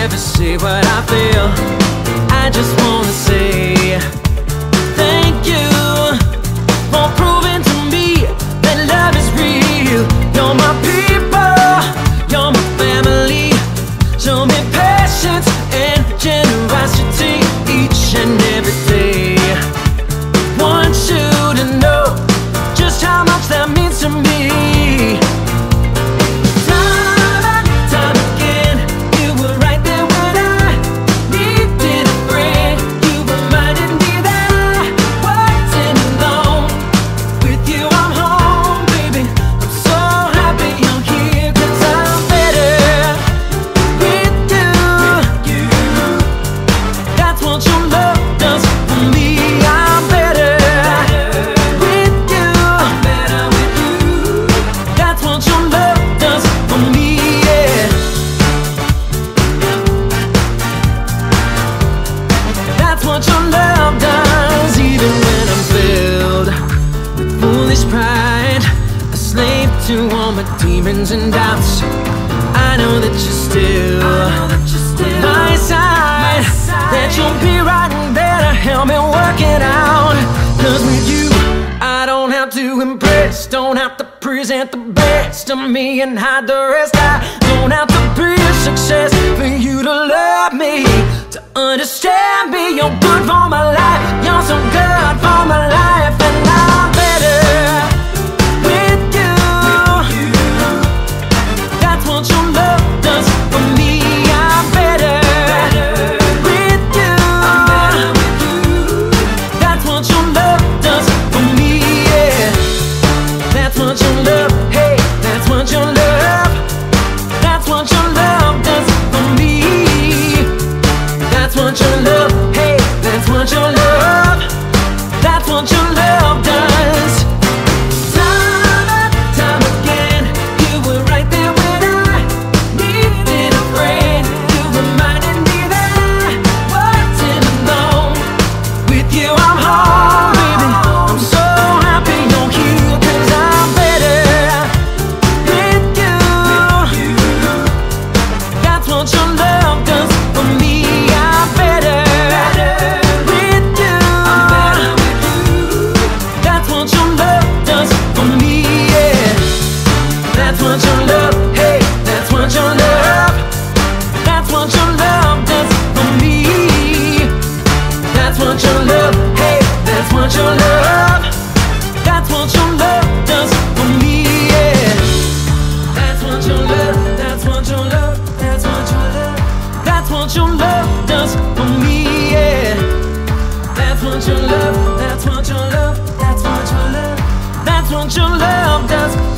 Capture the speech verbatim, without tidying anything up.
ever say what I feel. I just wanna say thank you for proving to me that love is real. You're my people, you're my family. Show me patience and generosity each and every day. Want you to know just how much that means to me. Time and time again, you were right there when I needed a friend. You reminded me that I wasn't alone. With you I'm home, baby. I'm so happy I'm here, 'cause I'm better with you. That's what your love does for me. I'm better with you. That's what your love does for me, yeah. That's what your love does. Even when I'm filled with foolish pride, a slave to all my demons and doubts, I know that you're still on my side. That you'll be right there to help me work it out. 'Cause with you I don't have to impress, don't have to present the best of me and hide the rest. I don't have to be a success for you to love me, to understand me. You're good for my life, you're so good for my life. And I'm better with you. That's what your love does for me. I'm better with you. That's what your love does for me, yeah. That's what your love, hey, that's what your love, that's what your love does for me. That's what your love, hey, that's what your love, that's what your love does. Time and time again, you were right there when I needed a friend. You reminded me that I wasn't alone. With you I'm home, baby. I'm so happy you're here, 'cause I'm better with you. That's what your love does for me. I'm better with you. That's what your love does for me, yeah. That's what your love, hey, that's what your love, that's what your love does for me. That's what your love, hey, that's what your love, that's what your love does for me, yeah. That's what your love, that's what your love, that's what your love, that's what your love does for me, yeah. That's what your love, that's what your love, that's what your love, that's what your love does